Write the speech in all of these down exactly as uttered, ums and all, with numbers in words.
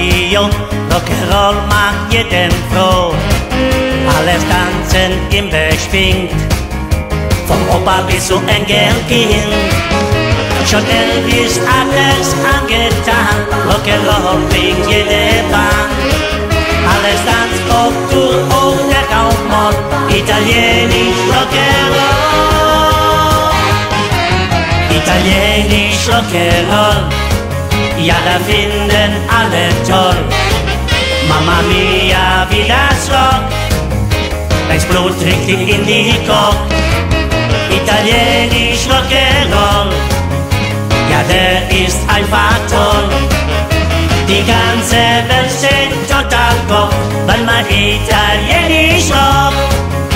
Radio, Rock'n'Roll macht jeden froh. Alles tanzen im beschwingt, vom Opa bis zum Enkelkind. Schon Elvis hat es angetan, Rock'n'Roll bringt jede Bahn. Alles tanzt auf Tour, auf der Kaufmann, italienisch Rock'n'Roll. Italienisch Rock'n'Roll, ja, da finden alle toll. Mamma mia, wie das rockt, das Blut richtig in die Kopf. Italienisch Rock'n'Roll, ja, der ist einfach toll. Die ganze Welt steht total Kopf, weil man italienisch rockt.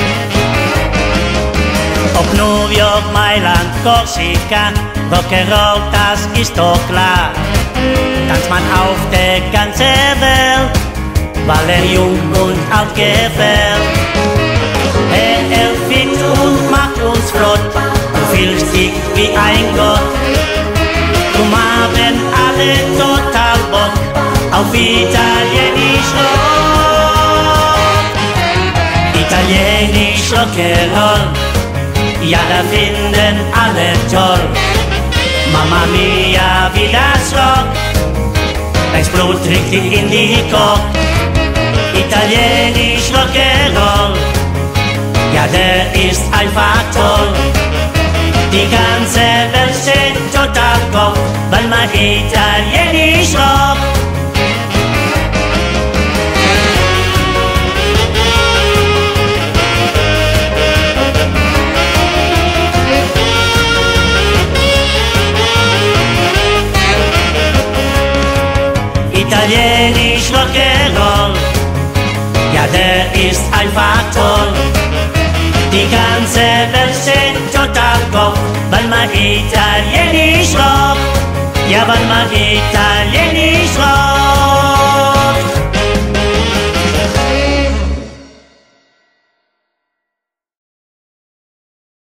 Ob New York, Mailand, Korsika, Rock'n'Roll, das ist doch klar. Tanzt man auf der ganzen Welt, weil er jung und alt gefällt. Er erfindet und macht uns flott, du fühlst dich wie ein Gott. Drum haben alle total Bock auf italienisch Rock. Italienisch Rock'n'Roll, ja, da finden alle toll. Mamma mia, wie das rockt, das Blut richtig in die Kopf. Italienisch Rock'n'Roll, ja, der ist einfach toll. Die ganze Welt steht total Kopf, weil man italienisch rockt. Italienisch Rock'n'Roll, ja, der ist einfach toll. Die ganze Welt steht total Kopf, weil man italienisch rockt. Ja, weil man italienisch rockt.